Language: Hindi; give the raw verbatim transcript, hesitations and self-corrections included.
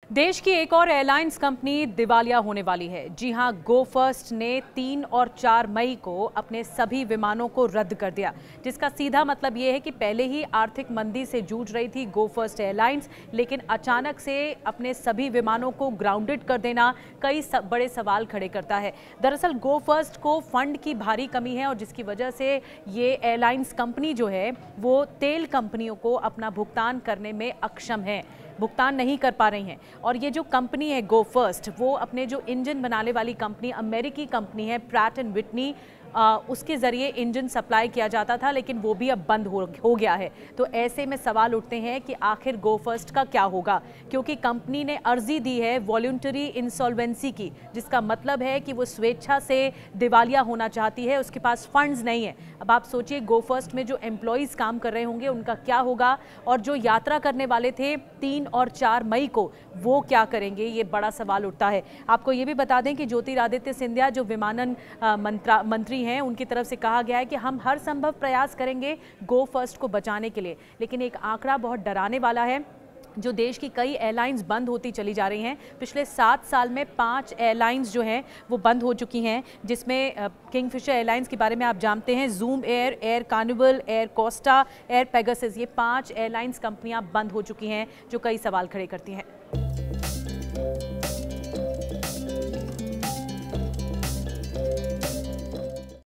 देश की एक और एयरलाइंस कंपनी दिवालिया होने वाली है। जी हां, गो फर्स्ट ने तीन और चार मई को अपने सभी विमानों को रद्द कर दिया, जिसका सीधा मतलब ये है कि पहले ही आर्थिक मंदी से जूझ रही थी गो फर्स्ट एयरलाइंस, लेकिन अचानक से अपने सभी विमानों को ग्राउंडेड कर देना कई सब बड़े सवाल खड़े करता है। दरअसल गो फर्स्ट को फंड की भारी कमी है और जिसकी वजह से ये एयरलाइंस कंपनी जो है वो तेल कंपनियों को अपना भुगतान करने में अक्षम है, भुगतान नहीं कर पा रही हैं। और ये जो कंपनी है गो फर्स्ट, वो अपने जो इंजन बनाने वाली कंपनी, अमेरिकी कंपनी है प्रैट एंड विटनी, आ, उसके ज़रिए इंजन सप्लाई किया जाता था, लेकिन वो भी अब बंद हो, हो गया है। तो ऐसे में सवाल उठते हैं कि आखिर गो फर्स्ट का क्या होगा, क्योंकि कंपनी ने अर्जी दी है वॉलंटरी इंसॉल्वेंसी की, जिसका मतलब है कि वो स्वेच्छा से दिवालिया होना चाहती है, उसके पास फंड्स नहीं है। अब आप सोचिए गो फर्स्ट में जो एम्प्लॉयज़ काम कर रहे होंगे उनका क्या होगा, और जो यात्रा करने वाले थे तीन और चार मई को, वो क्या करेंगे, ये बड़ा सवाल उठता है। आपको ये भी बता दें कि ज्योतिरादित्य सिंधिया जो विमानन मंत्रा मंत्री हैं, उनकी तरफ से कहा गया है कि हम हर संभव प्रयास करेंगे गो फर्स्ट को बचाने के लिए। लेकिन एक आंकड़ा बहुत डराने वाला है। जो देश की कई एयरलाइंस बंद होती चली जा रही हैं, पिछले सात साल में पांच एयरलाइंस जो हैं वो बंद हो चुकी हैं, जिसमें किंगफिशर एयरलाइंस के बारे में आप जानते हैं, Zoom Air, Air Carnival, Air Costa, Air Pegasus, ये पांच एयरलाइंस कंपनियां बंद हो चुकी हैं, जो कई सवाल खड़े करती हैं।